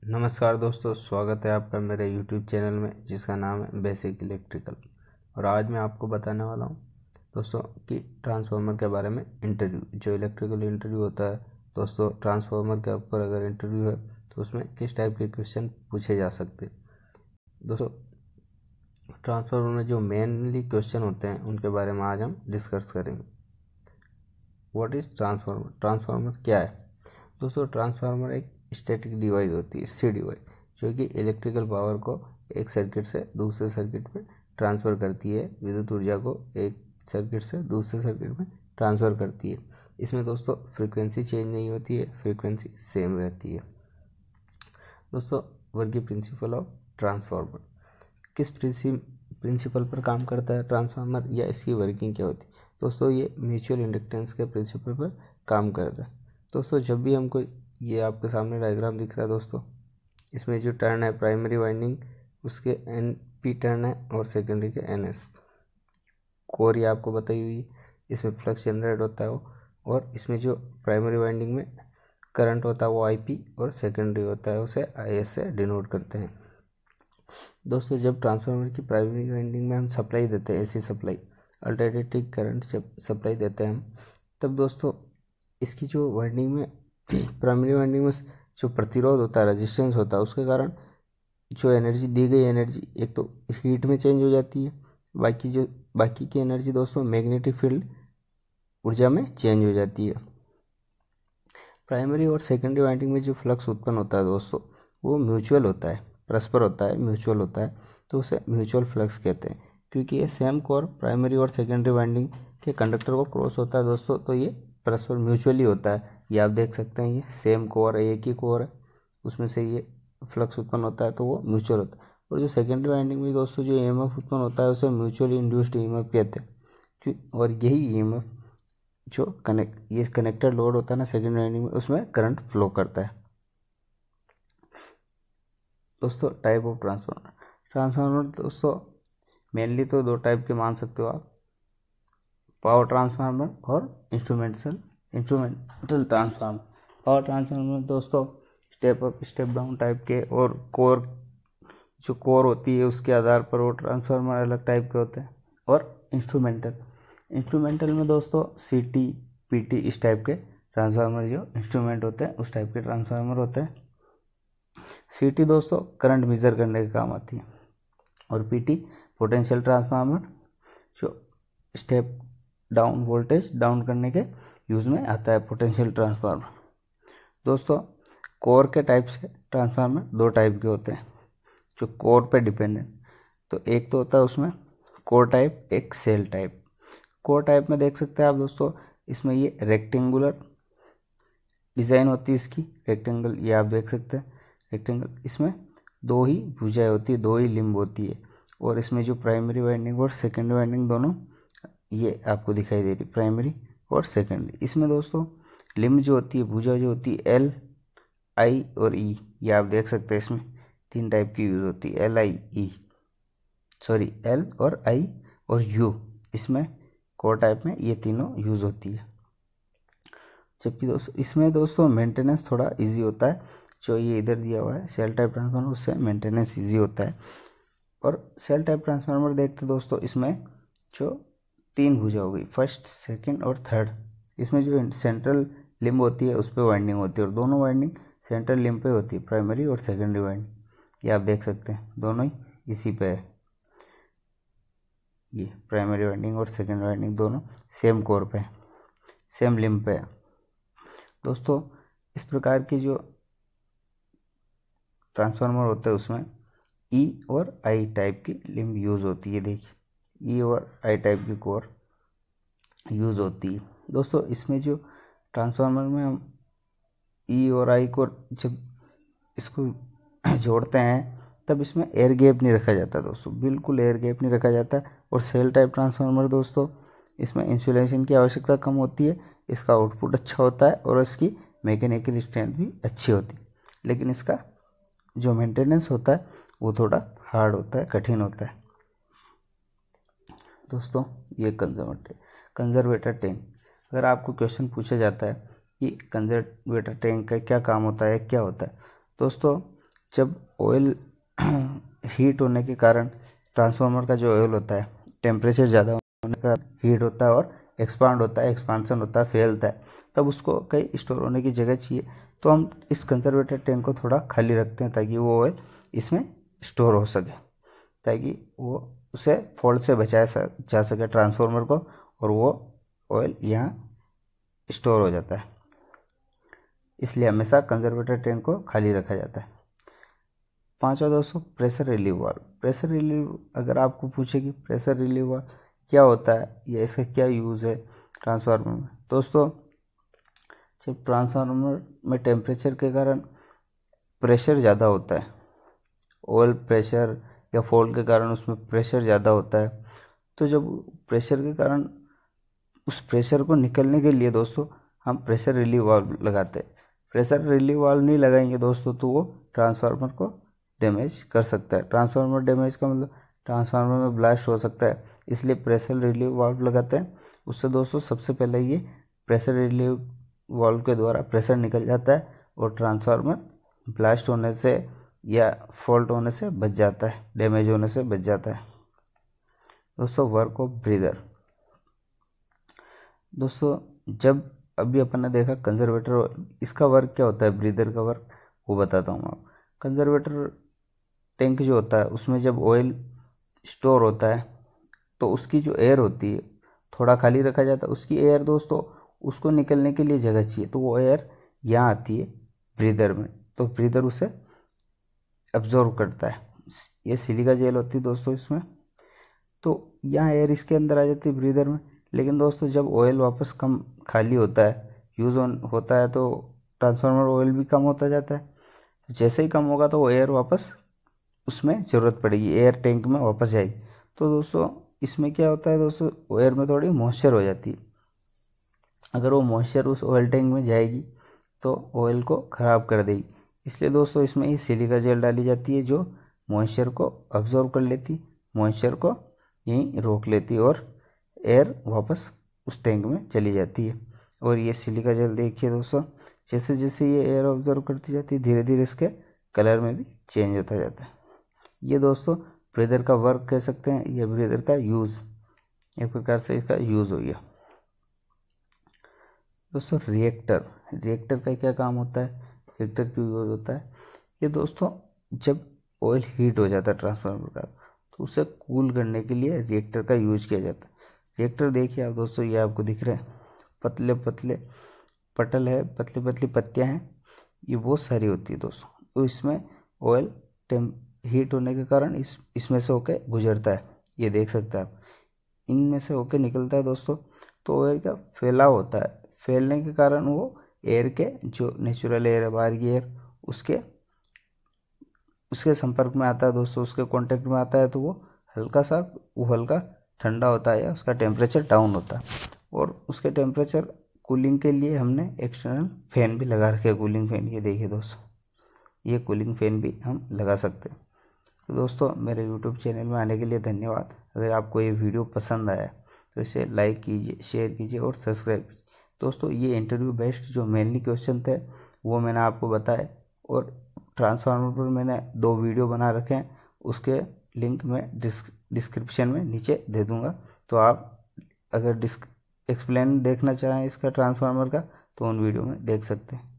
नमस्कार दोस्तों, स्वागत है आपका मेरे YouTube चैनल में जिसका नाम है बेसिक इलेक्ट्रिकल। और आज मैं आपको बताने वाला हूं दोस्तों कि ट्रांसफार्मर के बारे में इंटरव्यू, जो इलेक्ट्रिकल इंटरव्यू होता है दोस्तों, ट्रांसफार्मर के ऊपर अगर इंटरव्यू है तो उसमें किस टाइप के क्वेश्चन पूछे जा सकते हैं। दोस्तों, ट्रांसफार्मर में जो मेनली क्वेश्चन होते हैं उनके बारे में आज हम डिस्कस करेंगे। What is transformer? ट्रांसफार्मर क्या है दोस्तों? ट्रांसफार्मर एक स्टैटिक डिवाइस होती है, सी डिवाइस, जो कि इलेक्ट्रिकल पावर को एक सर्किट से दूसरे सर्किट में ट्रांसफ़र करती है, विद्युत ऊर्जा को एक सर्किट से दूसरे सर्किट में ट्रांसफ़र करती है। इसमें दोस्तों फ्रीक्वेंसी चेंज नहीं होती है, फ्रीक्वेंसी सेम रहती है। दोस्तों, वर्किंग प्रिंसिपल ऑफ ट्रांसफार्मर, किस प्रिंसिपल पर काम करता है ट्रांसफार्मर, या इसकी वर्किंग क्या होती है? दोस्तों, ये म्यूचुअल इंडक्टेंस के प्रिंसिपल पर काम करता है। दोस्तों, जब भी हमको, ये आपके सामने डायग्राम दिख रहा है दोस्तों, इसमें जो टर्न है प्राइमरी वाइंडिंग उसके एन पी टर्न है और सेकेंडरी के एन एस। कोर ये आपको बताई हुई है, इसमें फ्लक्स जनरेट होता है और इसमें जो प्राइमरी वाइंडिंग में करंट होता है वो आई पी और सेकेंडरी होता है उसे आई एस से डिनोट करते हैं। दोस्तों, जब ट्रांसफार्मर की प्राइमरी वाइंडिंग में हम सप्लाई देते हैं, एसी सप्लाई, अल्टरनेटिंग करंट जब सप्लाई देते हैं हम, तब दोस्तों इसकी जो वाइंडिंग में प्राइमरी वाइंडिंग में जो प्रतिरोध होता है, रेजिस्टेंस होता है, उसके कारण जो एनर्जी दी गई एनर्जी एक तो हीट में चेंज हो जाती है, बाकी की एनर्जी दोस्तों मैग्नेटिक फील्ड ऊर्जा में चेंज हो जाती है। प्राइमरी और सेकेंडरी वाइंडिंग में जो फ्लक्स उत्पन्न होता है दोस्तों, वो म्यूचुअल होता है, परस्पर होता है, म्यूचुअल होता है, तो उसे म्यूचुअल फ्लक्स कहते हैं। क्योंकि ये सेम कोर प्राइमरी और सेकेंडरी वाइंडिंग के कंडक्टर को क्रॉस होता है दोस्तों, तो ये परस्पर म्यूचुअली होता है। ये आप देख सकते हैं, ये सेम कोर है, एक ही कोर है, उसमें से ये फ्लक्स उत्पन्न होता है तो वो म्यूचुअल होता है। और जो सेकेंडरी वाइंडिंग में दोस्तों जो ईएमएफ उत्पन्न होता है उसे म्यूचुअली इंड्यूस्ड ईएमएफ कहते हैं। और यही ईएमएफ जो ये कनेक्टेड लोड होता है ना सेकेंडरी वाइंडिंग में, उसमें करंट फ्लो करता है। दोस्तों, टाइप ऑफ ट्रांसफार्मर दोस्तों मेनली तो दो टाइप के मान सकते हो आप, पावर ट्रांसफार्मर और इंस्ट्रूमेंटल ट्रांसफार्मर। पावर ट्रांसफार्मर दोस्तों step up step down type के, और कोर होती है उसके आधार पर वो ट्रांसफार्मर अलग टाइप के होते हैं। और इंस्ट्रूमेंटल में दोस्तों सीटी पीटी इस टाइप के ट्रांसफार्मर जो इंस्ट्रूमेंट होते हैं उस टाइप के ट्रांसफार्मर होते हैं। सीटी दोस्तों करंट मेजर करने के काम आती है, और पीटी पोटेंशियल ट्रांसफार्मर जो स्टेप डाउन वोल्टेज डाउन करने के यूज़ में आता है, पोटेंशियल ट्रांसफार्मर। दोस्तों, कोर के टाइप से ट्रांसफार्मर दो टाइप के होते हैं जो कोर पे डिपेंडेंट। तो एक तो होता है उसमें कोर टाइप, एक सेल टाइप। कोर टाइप में देख सकते हैं आप दोस्तों, इसमें ये रेक्टेंगुलर डिज़ाइन होती है इसकी, रेक्टेंगल, ये आप देख सकते हैं रेक्टेंगल। इसमें दो ही भुजाएं होती है, दो ही लिम्ब होती है, और इसमें जो प्राइमरी वाइंडिंग और सेकेंडरी वाइंडिंग दोनों ये आपको दिखाई दे रही, प्राइमरी और सेकेंडरी। इसमें दोस्तों लिम्ब जो होती है, भुजा जो होती है, एल, आई और ई, ये आप देख सकते हैं। इसमें तीन टाइप की यूज़ होती है, L I E, sorry L और आई और यू, इसमें कोर टाइप में ये तीनों यूज़ होती है। जबकि दोस्तों इसमें दोस्तों मेंटेनेंस थोड़ा इजी होता है, जो ये इधर दिया हुआ है सेल टाइप ट्रांसफार्मर, उससे मेंटेनेंस इजी होता है। और सेल टाइप ट्रांसफार्मर देखते दोस्तों, इसमें जो तीन भुजा हो गई, फर्स्ट, सेकंड और थर्ड, इसमें जो सेंट्रल लिम्ब होती है उस पर वाइंडिंग होती है, और दोनों वाइंडिंग सेंट्रल लिम्ब पे होती है, प्राइमरी और सेकेंडरी वाइंडिंग। ये आप देख सकते हैं दोनों ही इसी पे है, ये प्राइमरी वाइंडिंग और सेकेंडरी वाइंडिंग दोनों सेम कोर पे है, सेम लिम्ब पे है। दोस्तों, इस प्रकार की जो ट्रांसफार्मर होते हैं उसमें ई और आई टाइप की लिम्ब यूज़ होती है। देखिए, ई और आई टाइप की कोर यूज़ होती है। दोस्तों, इसमें जो ट्रांसफार्मर में हम ई और आई को जब इसको जोड़ते हैं तब इसमें एयर गैप नहीं रखा जाता दोस्तों, बिल्कुल एयर गैप नहीं रखा जाता। और सेल टाइप ट्रांसफार्मर दोस्तों, इसमें इंसुलेशन की आवश्यकता कम होती है, इसका आउटपुट अच्छा होता है और इसकी मैकेनिकल स्ट्रेंथ भी अच्छी होती है, लेकिन इसका जो मेंटेनेंस होता है वो थोड़ा हार्ड होता है, कठिन होता है। दोस्तों, ये कंजर्वेटर टैंक, अगर आपको क्वेश्चन पूछा जाता है कि कंजर्वेटर टैंक का क्या काम होता है, क्या होता है, दोस्तों जब ऑयल हीट होने के कारण ट्रांसफार्मर का जो ऑयल होता है टेम्परेचर ज़्यादा होने का हीट होता है और एक्सपांड होता है, एक्सपांसन होता है, फैलता है, तब उसको कहीं स्टोर होने की जगह चाहिए। तो हम इस कंजर्वेटर टैंक को थोड़ा खाली रखते हैं ताकि वो ऑयल इसमें स्टोर हो सके, ताकि वो उसे फॉल्ट से बचाया जा सके ट्रांसफार्मर को, और वो ऑयल यहाँ स्टोर हो जाता है। इसलिए हमेशा कंजर्वेटर टैंक को खाली रखा जाता है। पांचवा दोस्तों, pressure relief valve. Pressure relief, अगर आपको पूछे कि प्रेशर रिलीव वाल्व क्या होता है या इसका क्या यूज़ है ट्रांसफार्मर में, दोस्तों जब ट्रांसफार्मर में टेम्परेचर के कारण प्रेशर ज़्यादा होता है, ऑयल प्रेशर या फॉल्ट के कारण उसमें प्रेशर ज़्यादा होता है, तो जब प्रेशर के कारण उस प्रेशर को निकलने के लिए दोस्तों हम प्रेशर रिलीव वाल्व लगाते हैं। प्रेशर रिलीव वाल्व नहीं लगाएंगे दोस्तों तो वो ट्रांसफार्मर को डैमेज कर सकता है। ट्रांसफार्मर डैमेज का मतलब ट्रांसफार्मर में ब्लास्ट हो सकता है, इसलिए प्रेशर रिलीव वाल्व लगाते हैं। उससे दोस्तों सबसे पहले ये प्रेशर रिलीव वाल्व के द्वारा प्रेशर निकल जाता है और ट्रांसफार्मर ब्लास्ट होने से या फॉल्ट होने से बच जाता है, डैमेज होने से बच जाता है। दोस्तों वर्क ऑफ ब्रीदर। दोस्तों जब अभी अपन ने देखा कंजर्वेटर, इसका वर्क क्या होता है, ब्रीदर का वर्क वो बताता हूँ आपको। कंजर्वेटर टैंक जो होता है उसमें जब ऑयल स्टोर होता है तो उसकी जो एयर होती है थोड़ा खाली रखा जाता है। उसकी एयर दोस्तों उसको निकलने के लिए जगह चाहिए, तो वो एयर यहाँ आती है ब्रीदर में, तो ब्रीदर उसे एब्जॉर्व करता है। ये सिलिका जेल होती है दोस्तों इसमें, तो यहाँ एयर इसके अंदर आ जाती है ब्रीदर में। लेकिन दोस्तों जब ऑयल वापस कम खाली होता है, यूज़ ऑन होता है, तो ट्रांसफार्मर ऑयल भी कम होता जाता है। तो जैसे ही कम होगा तो वो एयर वापस उसमें ज़रूरत पड़ेगी, एयर टैंक में वापस जाएगी। तो दोस्तों इसमें क्या होता है दोस्तों, एयर में थोड़ी मॉइस्चर हो जाती है। अगर वो मॉइस्चर उस ऑयल टैंक में जाएगी तो ऑयल को ख़राब कर देगी। इसलिए दोस्तों इसमें ये सिलिका जेल डाली जाती है जो मॉइस्चर को अब्जॉर्व कर लेती, मॉइस्चर को यहीं रोक लेती और एयर वापस उस टैंक में चली जाती है। और ये सिलिका जेल देखिए दोस्तों, जैसे जैसे ये एयर ऑब्जर्व करती जाती है धीरे धीरे इसके कलर में भी चेंज होता जाता है। ये दोस्तों ब्रीदर का वर्क कह सकते हैं, ये ब्रीदर का यूज़, एक प्रकार से इसका यूज़ हो गया। दोस्तों रिएक्टर, रिएक्टर का क्या काम होता है, रिएक्टर क्यों यूज़ होता है। ये दोस्तों जब ऑयल हीट हो जाता है ट्रांसफार्मर का तो उसे कूल करने के लिए रिएक्टर का यूज किया जाता है। रिएक्टर देखिए आप दोस्तों, ये आपको दिख रहे हैं पतले पतले पटल है, पतली पतली पत्तियां हैं, ये बहुत सारी होती है दोस्तों। तो इसमें ऑयल हीट होने के कारण इसमें से होके गुजरता है, ये देख सकते हैं आप, इनमें से होके निकलता है दोस्तों। तो ऑयल का फैलाव होता है, फैलने के कारण वो एयर के जो नेचुरल एयर है बाहर की एयर उसके संपर्क में आता है दोस्तों, उसके कांटेक्ट में आता है, तो वो हल्का ठंडा होता है या उसका टेम्परेचर डाउन होता है। और उसके टेम्परेचर कूलिंग के लिए हमने एक्सटर्नल फैन भी लगा रखे हैं, कूलिंग फैन, ये देखिए दोस्तों, ये कूलिंग फैन भी हम लगा सकते हैं। तो दोस्तों मेरे यूट्यूब चैनल में आने के लिए धन्यवाद। अगर आपको ये वीडियो पसंद आया तो इसे लाइक कीजिए, शेयर कीजिए और सब्सक्राइब कीजिए। दोस्तों ये इंटरव्यू बेस्ड जो मेनली क्वेश्चन थे वो मैंने आपको बताए, और ट्रांसफार्मर पर मैंने 2 वीडियो बना रखे हैं, उसके लिंक मैं डिस्क्रिप्शन में नीचे दे दूंगा। तो आप अगर एक्सप्लेन देखना चाहें इसका ट्रांसफार्मर का तो उन वीडियो में देख सकते हैं।